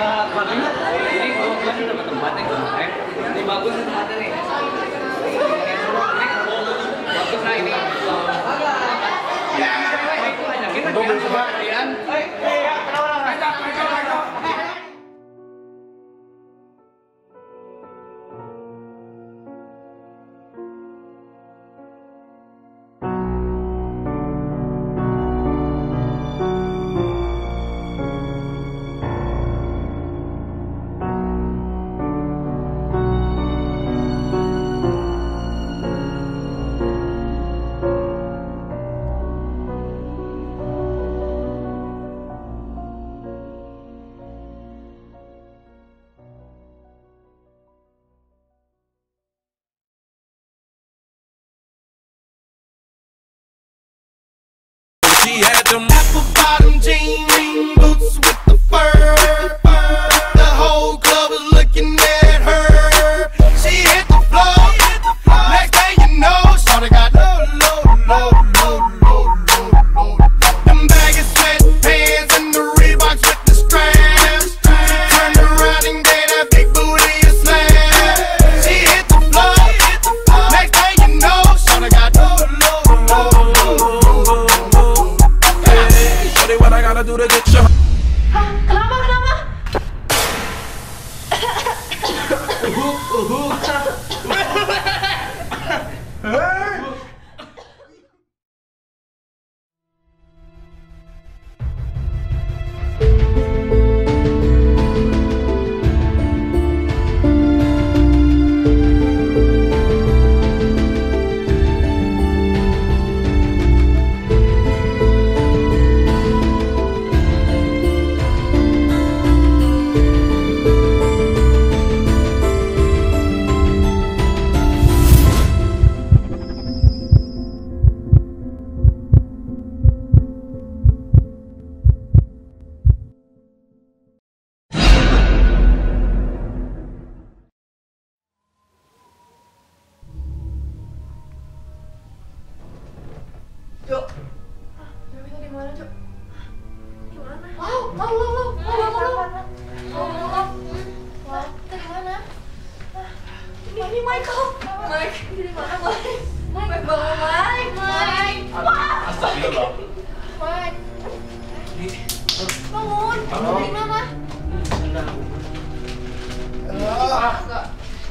paling ini gua sih dapat tempat yang kemarin. Ini bagus tempatnya nih. Bagus lah ini. Ya, itu ajakin kalian. She had them apple bottom jean boots with the fur. The whole club was looking at her. She hit the floor. Next thing you know, shorty got low. Them baggy sweatpants and the Reeboks with the straps. She turned around and gave that big booty a slam. She hit the floor. Next thing you know, shorty got low. What I gotta do to get you? Hah? Kenapa? Cuk. Dewi tadi mana, Cuk? Gimana? Wow. Tadi mana? Ini Michael. Mike, di mana, Mike? Mike bawa Mike. Wah. Astagfirullah. Mike. Bangun. Di mana? Enggak.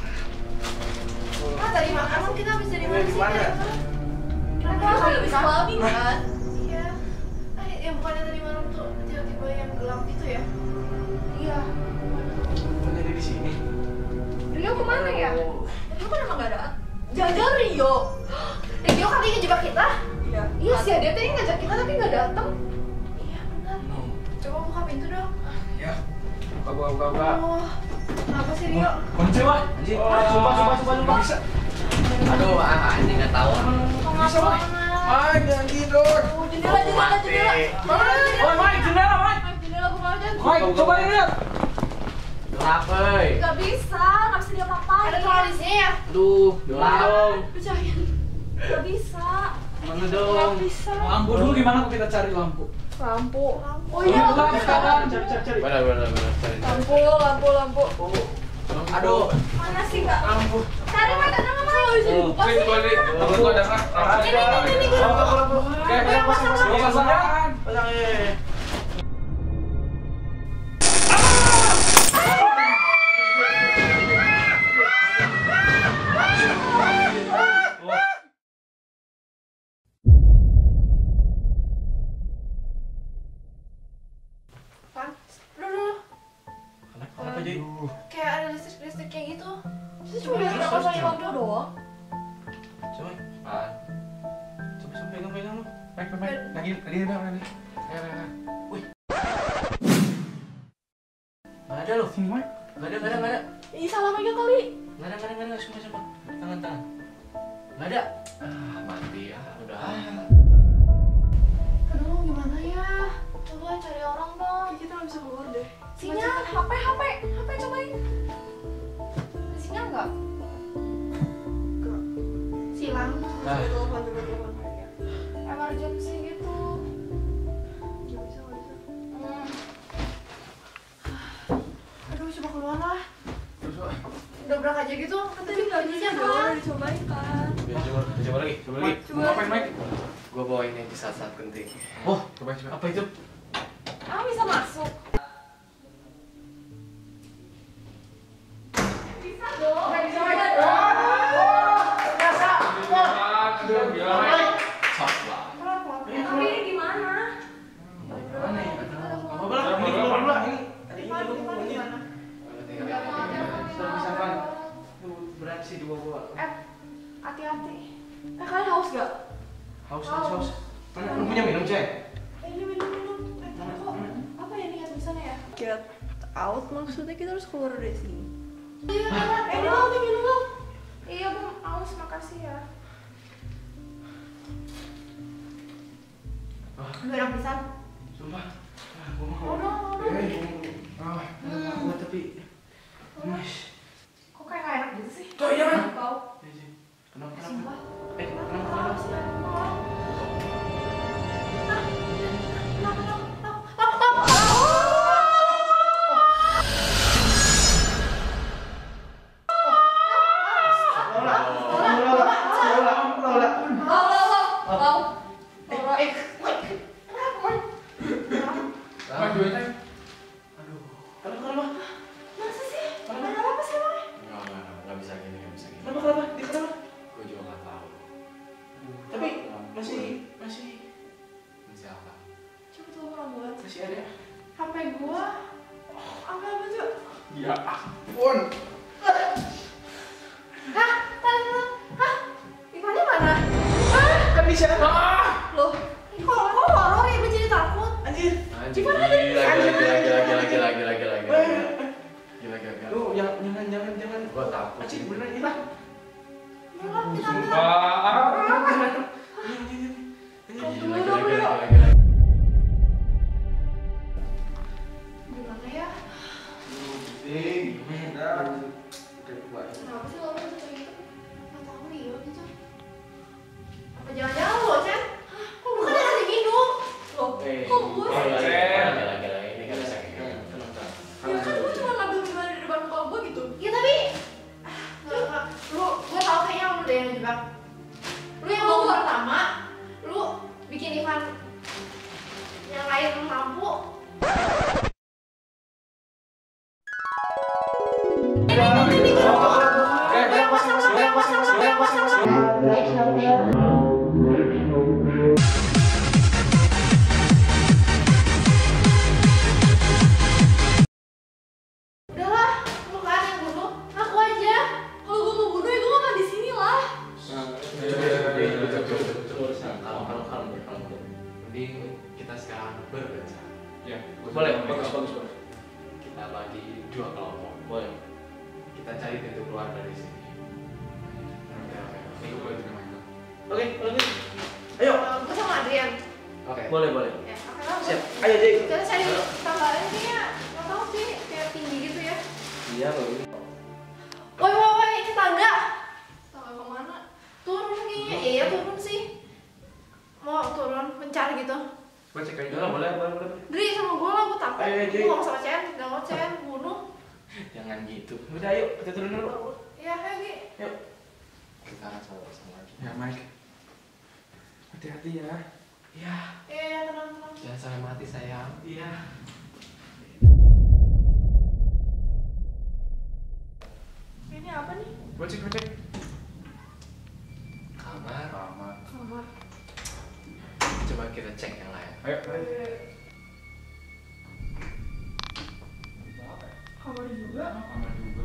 Tadi makan kita habis dari mana sih? Kenapa habis clubbing kan? Iya. Yang bukannya tadi malam tuh tiba-tiba yang gelap gitu ya? Iya. Bukannya di sini. Rio kemana ya? Rio kan emang gak ada. Jajan Rio. Rio kali ngejebak kita? Iya. Iya sih, dia tadi ngajak kita tapi gak dateng. Iya benar. Coba buka pintu dong. Ya. Buka. Oh, kenapa sih Rio? Kunci, Wak. Sumpah. Bisa. Aduh, anjing nggak tahu. Bisa, Wak. Mike, jangan tidur. Jendela. Mike, jendela, Mike. Jendela buka aja. Mike, coba lihat. Kenapa? Gak bisa diapa-apain. Ada tulisnya ya? Aduh, gelap. Pecahin. Gak bisa. Mana dong? Gak bisa. Lampu dulu gimana kok kita cari lampu? Lampu. Oh iya, lampu. Cari. Benar. Lampu. Aduh. Mana sih Kak? Lampu. Cari mana nama bisa dibuka sih. Lampu ada nggak? Ini. Oke, pasang. Kenapa jadi? Kayak ada listrik kayak gitu. Itu cuma biar kita pasangin lampu doang. Coba pegang lu. Lagi. Wih. Nggak ada loh. Sini, Mike. Nggak ada. Ih, salah megang kali. Nggak ada. Sumpah. Tangan. Nggak ada. Mati ya. Udah. Aduh, gimana ya? Coba cari orang dong. Kita nggak bisa keluar deh. Sinyal, HP cobain. Ada sinyal nggak? Silang. Nah. Emergency gitu. Nggak bisa. nabrak aja gitu. Tadi nggak bisa dong, udah dicobain kan. Coba lagi. Coba. Ngapain, Mike? Gua bawain yang di saat-saat genting. Oh, coba. Apa itu? Ah bisa masuk. Bisa dong. Nggak bisa aja. Sok lah. Tapi ini gimana? Mana ya? Apa belah? Ini Ini keluar keluar ini. Ada Gimana? ini. Gimana? Bisa kan? Berat sih dibawa. Hati-hati. Kalian haus gak? Haus. Mana? Lu punya minum, Cek? Ini minum. Kok apa ya niat misalnya ya? Get out maksudnya kita harus keluar dari sini. Minum dong. Iya, Bang. Haus, makasih ya. Lu enak pisan. Sumpah. Gua mau. Gua tapi. Mas. Kok kayak gak enak gitu sih? Coy, jangan. Bau. Kenapa? Sumpah. Kenapa? Masa sih? Ada apa sih, Bang? Nggak bisa gini. Kenapa? Dia kenapa? Gue juga nggak tahu. Tapi masih apa? Coba tuh orang buat. masih ada. HP gua. Apa tuh? Ya ampun. Hah? Hah? Ivannya mana? Hah? Kan di sana. Loh, kok horor ya? Gue jadi takut. Anjir. Gila. Lu jangan. Gue takut. Anjir beneran ini lah. Yaudah, kita Gila. gimana ya? Kenapa sih lo bisa kayak gitu? Gak tau nih, gitu. Apa jangan-jangan lo, Chan? Kok bukan yang lagi minum? Loh, kok gue sih? Ini nggak bisa kayak gitu. Ya kan gue cuma ngambil minuman dari depan muka gue gitu. Ya tapi lu, gue tau kayaknya lu deh yang jebak. Lu yang mau pertama, lu bikin Ivan yang lain lampu. Udahlah, lu kan yang bunuh, aku aja. Kalau gue mau bunuh, ya gue makan di sini lah. Kalem. Mending kita sekarang berbaca. Ya, Boleh, bagus. Kita bagi dua kelompok. Boleh. Kita cari pintu keluar dari sini. Ini gue boleh juga main. Oke, lanjut. Ayo. Gue sama Adrian. Oke. Boleh. Ya, oke lah. Siap. Ayo, Jay. Kita cari tambahan kayaknya, nggak tahu sih, kayak tinggi gitu ya. Iya, boleh. Woi, ini tangga. Tangga kemana? Turun kayaknya. Iya, turun sih. Mau turun, mencari gitu. Gue cek aja. Udah, boleh. Dri sama gue lah, gue takut. Ayo, Gue Jay. ngomong sama Chen, gak mau Chen, bunuh. Jangan gitu. Udah, ayo kita turun dulu. Iya, ayo Gi. Yuk. Kita akan sama-sama lagi. Ya, Mike. Hati-hati ya. Iya. Iya, tenang. Jangan sampai mati sayang. Iya. Ini apa nih? Gue cek. Kamar. Kamar. Coba kita cek yang lain. Ayo. Kamar juga. Kamar juga.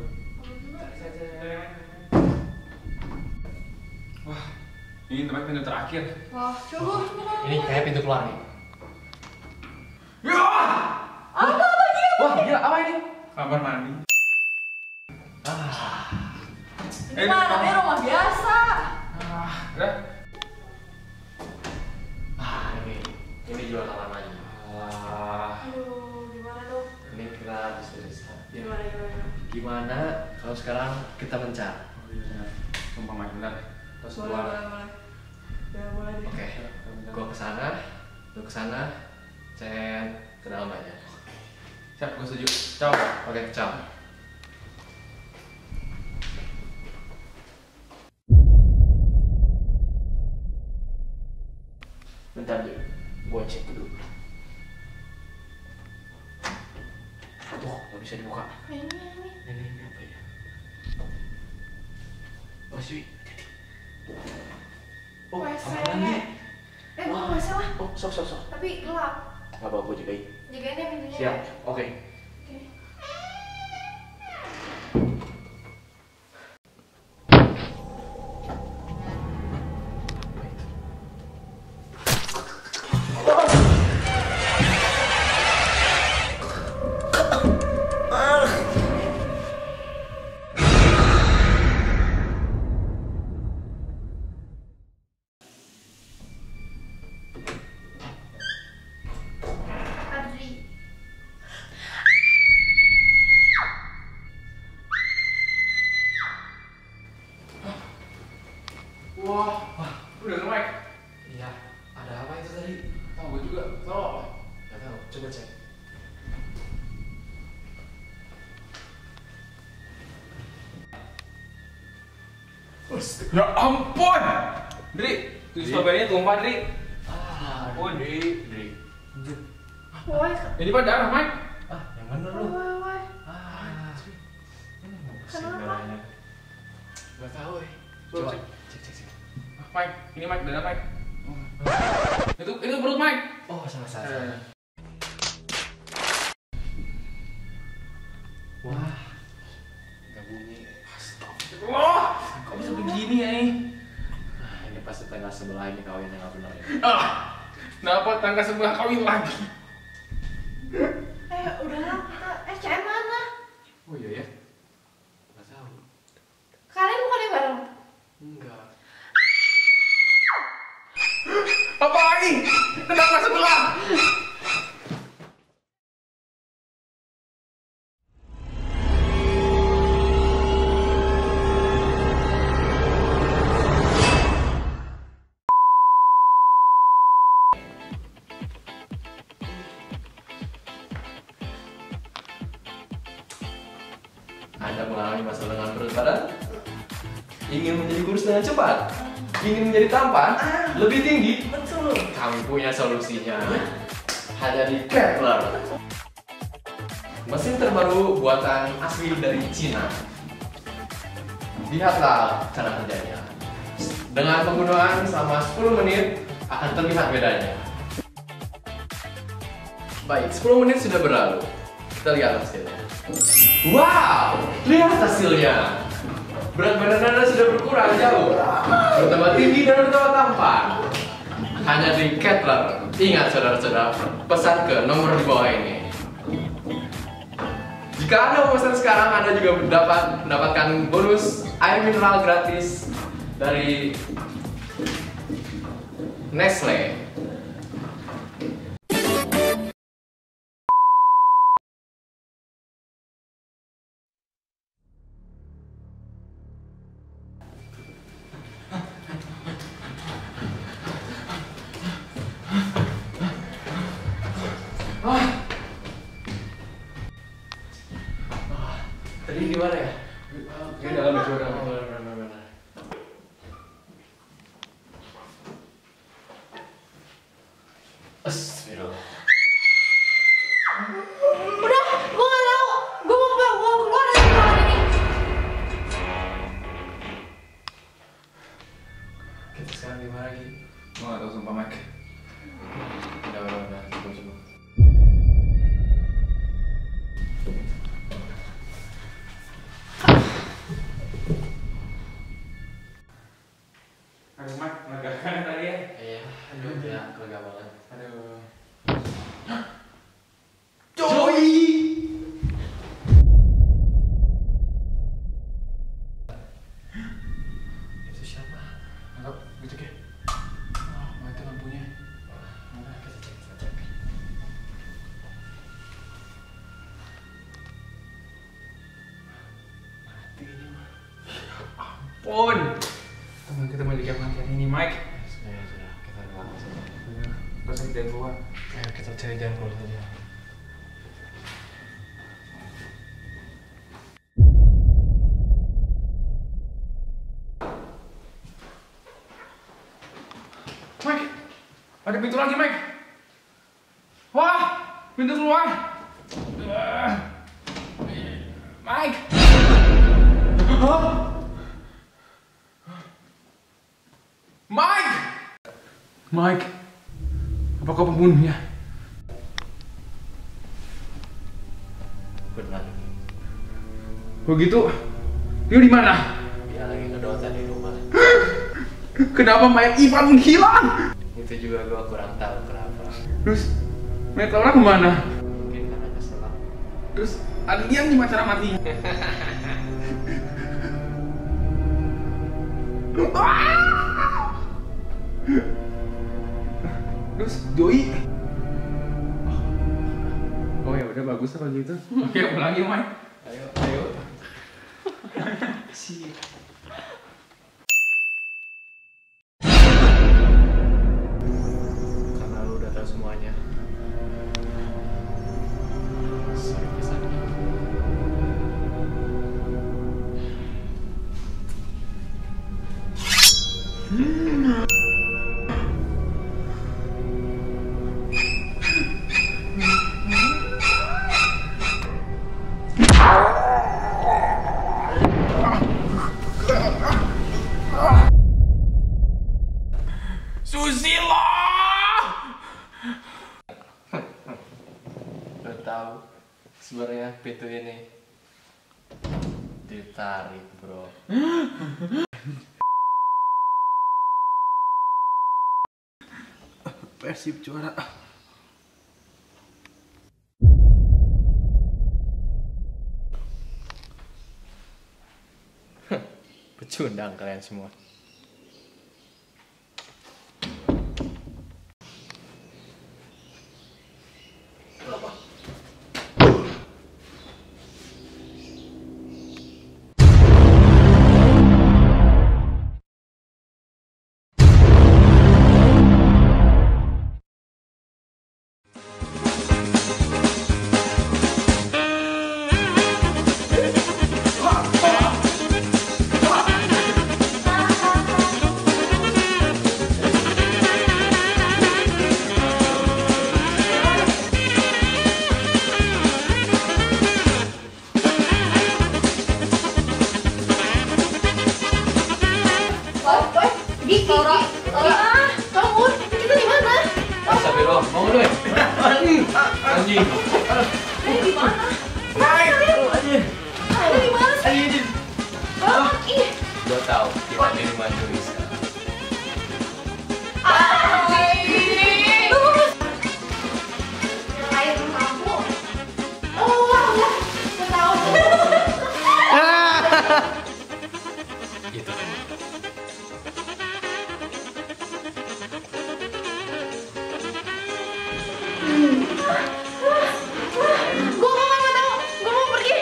Wah, ini tempat pintu terakhir. Wah, coba. Ini kayak pintu keluar nih. Ya! Apa dia? Wah, gila apa ini? Kamar mandi. Ini mah namanya rumah biasa. Udah. Ini juga kamar mandi. Aduh, gimana dong? Ini kita habis berisik. Gimana? Gimana kalau sekarang kita mencari? Sumpah Mike, bentar. Terus Boleh. keluar. Ya, boleh deh. Oke, gua kesana, lu kesana, Chen ke dalam aja. Siap, gue setuju. Ciao. Oke, ciao. nggak bisa dibuka. Ini. Ini apa ya? Oh sih, hati-hati. Oh, WC. apaan nih? Bukan WC lah. Oh, sok. Tapi gelap. Nggak apa-apa, gue jagain. Jagain ya pintunya. Siap, oke. Oke. Adri. Wah, udah ke Mike. Iya, ada apa itu tadi? Tahu gue juga. Tahu apa? Nggak tahu, coba cek. Ya ampun. Dri, tuh strawberry-nya tumpah, Dri. Ampun, Dri. Woi. Ini pak darah, Mike. Yang mana lu? Woi. Kenapa? Nggak tahu, Coba Coba cek. cek. Mike, ini Mike, darah Mike. Itu perut Mike. Oh, salah. Wah, nggak bunyi. Wah, kok bisa begini ya ini? Ini pasti tanggal sebelah ini kawinnya nggak benar ya. Kenapa tangga sebelah kawin lagi? Udahlah. CM mana? Oh iya ya? Nggak tahu. Kalian bukannya bareng? Enggak. Apa lagi? Tangga sebelah. Anda mengalami masalah dengan berat badan? Ingin menjadi kurus dengan cepat? Ingin menjadi tampan? Lebih tinggi? Betul. Kami punya solusinya. Ada di Kepler. Mesin terbaru buatan asli dari Cina. Lihatlah cara kerjanya. Dengan penggunaan selama 10 menit akan terlihat bedanya. Baik, 10 menit sudah berlalu. Kita lihat hasilnya. Wow, lihat hasilnya. Berat badan Anda sudah berkurang jauh, bertambah tinggi dan bertambah tampan. Hanya di Kepler. Ingat saudara-saudara, pesan ke nomor di bawah ini. Jika Anda memesan sekarang, Anda juga mendapatkan bonus air mineral gratis dari Nestle. Tadi di mana ya? Ini dalam baju dalam. Benar. Astagfirullah. Udah, gue nggak tahu. Gue mau keluar dari ruangan ini. Kita sekarang di mana lagi? Gue gak tau sumpah Mike. Udah, coba. Aduh Mike, melegakan tadi ya. Iya, aduh ya, lega banget. Aduh. Joey! Itu siapa? Nggak tau, gue cek ya. Oh, mati lampunya. Mana? Kita cek. Mati ini mah. Ampun. Teman kita mau dikit mati ini Mike. Ya sudah, kita relax saja. Terus kita keluar. Ayo kita cari jalan keluar saja. Mike, ada pintu lagi Mike. Wah, pintu keluar. Mike, apa kau pembunuhnya? Benar. Begitu, dia di mana? Dia lagi ngedota di rumah. Kenapa mayat Ivan menghilang? Itu juga gua kurang tahu kenapa. Terus, mayat Laura kemana? Mungkin karena keselam. Terus, Adrian gimana cara matinya? Terus, Joey? Oh ya udah bagus kalau gitu. Oke, ulangi Mike. Ayo, ayo. Karena lu udah tahu semuanya. Sorry pisahnya. Susilo! Lo tahu sebenarnya pintu ini ditarik, bro. Persib juara. Pecundang kalian semua. Astagfirullah, bangun dulu. Anjing. Ini di mana? Ini di mana sih? Bangun, ih. Gua tahu kita di rumah Joey sekarang. Air lampu. Oh, ya. Saya tahu. Itu. Gue mau tahu. Gue mau pergi.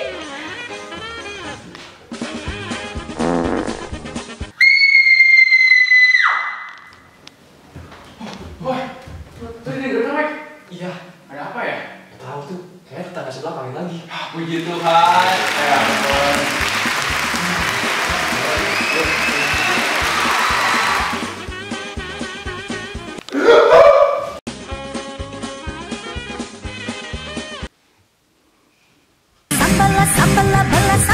Wah, tadi dengar Mike? Iya, Ada apa ya? tahu tuh. Kayaknya tetangga sebelah kawin lagi. Puji Tuhan. Ya ampun. Sambala sambala bala